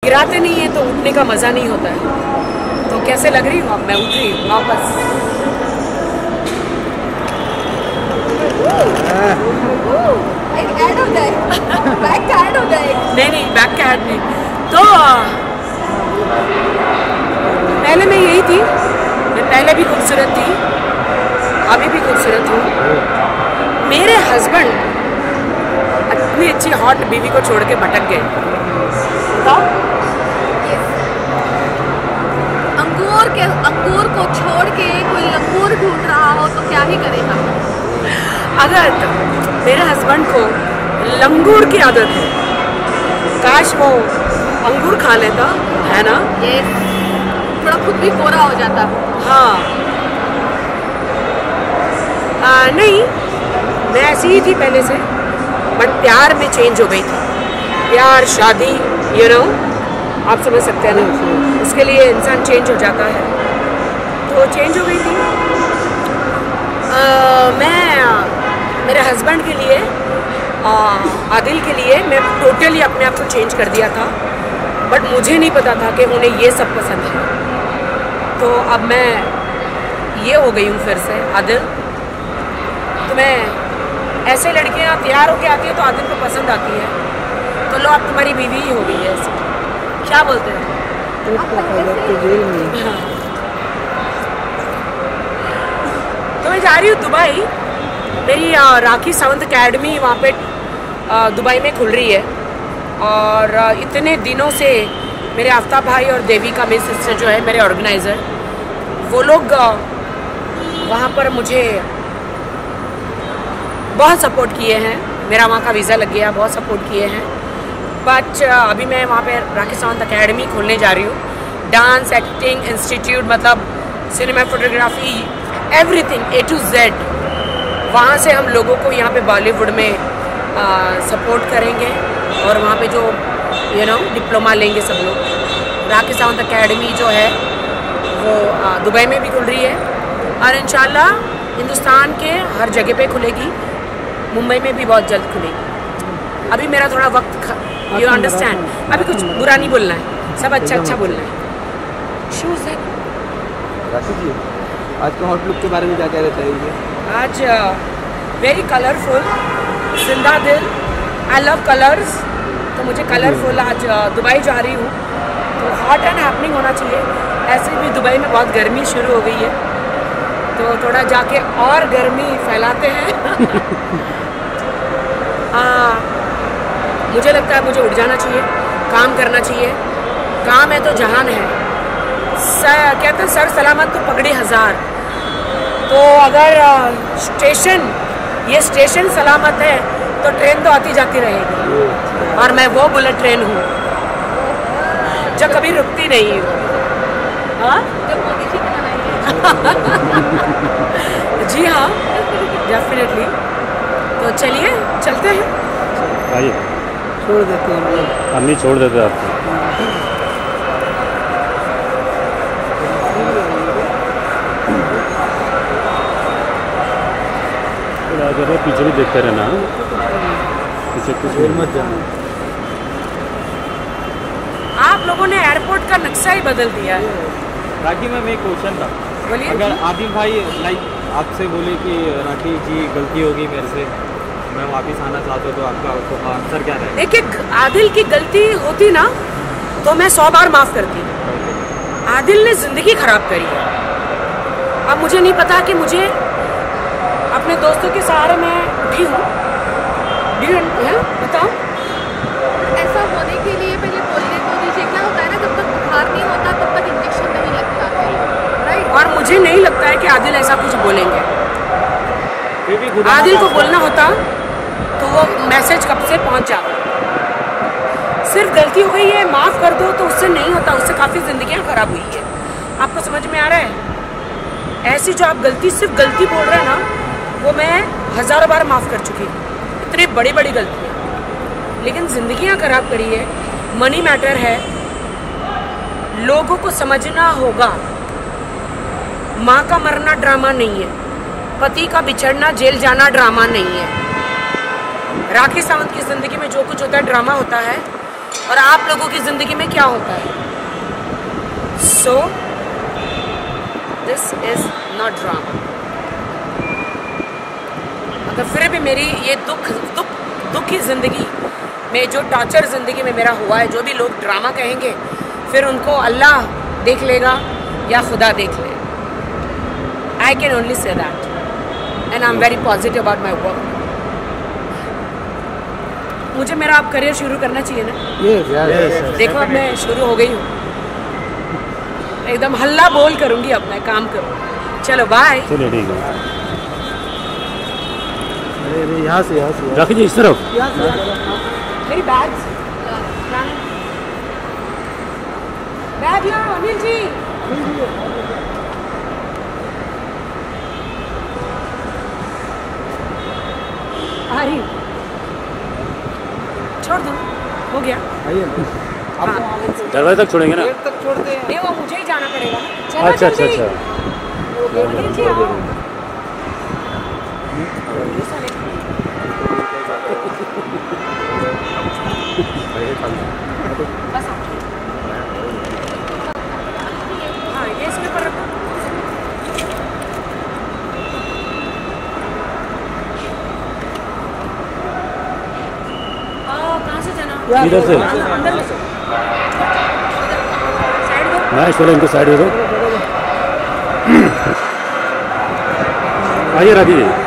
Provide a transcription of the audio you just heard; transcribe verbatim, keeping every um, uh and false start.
गिराते नहीं है तो उठने का मज़ा नहीं होता है। तो कैसे लग रही हूँ अब मैं उठ रही हूँ वापस। नहीं नहीं बैक का ऐड नहीं। तो पहले मैं यही थी, मैं पहले भी खूबसूरत थी, अभी भी खूबसूरत हूँ। मेरे हस्बैंड इतनी अच्छी हॉट बीवी को छोड़ के भटक गए। बताओ, अंगूर के अंगूर को छोड़ के कोई लंगूर ढूंढ रहा हो तो क्या ही करेगा। अगर मेरे हस्बैंड को लंगूर की आदत है, काश वो अंगूर खा लेता, है ना? ये थोड़ा खुद भी गोरा हो जाता। हाँ आ, नहीं, मैं ऐसी ही थी पहले से, बट प्यार में चेंज हो गई थी। प्यार, शादी, यू नो, आप समझ सकते हैं ना, उसके लिए इंसान चेंज हो जाता है। तो चेंज हो गई थी। आ, मैं मेरे हस्बैंड के लिए, आ, आदिल के लिए मैं टोटली अपने आप को चेंज कर दिया था, बट मुझे नहीं पता था कि उन्हें ये सब पसंद है। तो अब मैं ये हो गई हूँ फिर से आदिल। तो मैं ऐसे लड़कियाँ तैयार होके आती है तो आदिल को पसंद आती है, तो लो अब तुम्हारी बीवी ही हो गई है ऐसे। क्या बोलते हैं? तो मैं जा रही हूँ दुबई। मेरी राखी सावंत अकेडमी वहाँ पे दुबई में खुल रही है, और इतने दिनों से मेरे आफ्ताब भाई और देविका मेरी सिस्टर जो है, मेरे ऑर्गेनाइज़र, वो लोग वहाँ पर मुझे बहुत सपोर्ट किए हैं। मेरा वहाँ का वीज़ा लग गया, बहुत सपोर्ट किए हैं। बट अभी मैं वहाँ पे राखी सावंत अकेडमी खोलने जा रही हूँ। डांस, एक्टिंग इंस्टीट्यूट, मतलब cinema, photography, everything A to Z. वहाँ से हम लोगों को यहाँ पे बॉलीवुड में सपोर्ट करेंगे, और वहाँ पे जो यू नो डिप्लोमा लेंगे सब लोग। राखी सावंत अकेडमी जो है वो दुबई में भी खुल रही है, और इंशाल्लाह हिंदुस्तान के हर जगह पे खुलेगी। मुंबई में भी बहुत जल्द खुलेगी। अभी मेरा थोड़ा वक्त, यू अंडरस्टैंड, अभी कुछ बुरा नहीं बोलना है, सब अच्छा अच्छा बोलना है। शूज़ है। राखी जी, आज का आउटलुक के बारे में क्या कहना चाहेंगे? आज वेरी कलरफुल, जिंदा दिल, आई लव कलर्स। तो मुझे कलरफुल आज दुबई जा रही हूँ, तो हॉट एंड हैपनिंग होना चाहिए। ऐसे भी दुबई में बहुत गर्मी शुरू हो गई है, तो थोड़ा जाके और गर्मी फैलाते हैं। आ, मुझे लगता है मुझे उठ जाना चाहिए, काम करना चाहिए। काम है तो जहान है। सर कहते हैं सर सलामत तो पगड़ी हज़ार। तो अगर स्टेशन, ये स्टेशन सलामत है तो ट्रेन तो आती जाती रहेगी, और मैं वो बुलेट ट्रेन हूँ जो कभी रुकती नहीं हूँ। हाँ जी हाँ, डेफिनेटली। तो चलिए चलते हैं। आइए, छोड़ देते हैं हम लोग। हम नहीं छोड़ देते आपको। जरा पीछे भी देखते रहना, पीछे कुछ मत जाना। आप लोगों ने एयरपोर्ट का नक्शा ही बदल दिया है। राखी मैम, एक क्वेश्चन था। बोलिए। अगर आदिल भाई लाइक आपसे बोले कि राखी जी गलती होगी मेरे से, मैं वापस आना चाहता हूँ, तो आपका तो आंसर क्या रहेगा? देखिए, आदिल की गलती होती ना तो मैं सौ बार माफ़ करती। आदिल ने ज़िंदगी ख़राब करी है। अब मुझे नहीं पता कि मुझे अपने दोस्तों के सहारे में उठी हूँ। बताओ, ऐसा होने के लिए पहले बोलने को दीजिए। क्या होता है ना, जब तक बुखार नहीं होता तब तक इंजेक्शन नहीं लगता है, राइट? और मुझे नहीं लगता है कि आदिल ऐसा कुछ बोलेंगे। आदिल को बोलना होता तो वो मैसेज कब से पहुंच जाता। सिर्फ गलती हो गई है, माफ़ कर दो, तो उससे नहीं होता, उससे काफ़ी ज़िंदगियां खराब हुई है। आपको समझ में आ रहा है? ऐसी जो आप गलती, सिर्फ गलती बोल रहे हैं ना, वो मैं हज़ारों बार माफ़ कर चुकी हूँ। इतनी बड़ी बड़ी गलतियाँ, लेकिन ज़िंदगियाँ खराब करी है। मनी मैटर है, लोगों को समझना होगा। माँ का मरना ड्रामा नहीं है, पति का बिछड़ना, जेल जाना ड्रामा नहीं है। राखी सावंत की ज़िंदगी में जो कुछ होता है ड्रामा होता है, और आप लोगों की ज़िंदगी में क्या होता है। So this is not drama. अगर फिर भी मेरी ये दुख दुख दुख की ज़िंदगी में, जो टॉर्चर ज़िंदगी में मेरा हुआ है, जो भी लोग ड्रामा कहेंगे, फिर उनको अल्लाह देख लेगा या खुदा देख ले। I can only say that and I am very positive about my work. मुझे मेरा आप करियर शुरू करना चाहिए ना। yes, yes, yes, देखो अब मैं शुरू हो गई हूँ, एकदम हल्ला बोल करूँगी, अब मैं काम करूँ। चलो बाय। चलिए ठीक है। अरे अरे यहाँ से यहाँ से रखिए इस तरफ। मेरी बैग बैग लाओ अनिल जी। आ रही हूँ। छोड़ दो, हो गया। आइए हाँ। दरवाजे तक छोड़ेंगे ना? देर तक छोड़ते हैं। नहीं, वो मुझे ही जाना पड़ेगा। चलो अच्छा अच्छा जल्दी। अच्छा। अनिल जी आओ। बस आओ। हाँ, ये इसके ऊपर रखो। कहाँ से जाना? इधर से। अंदर घुसो। साइड दो। मैं चलो इनको साइड दे दो। आइए राखी जी।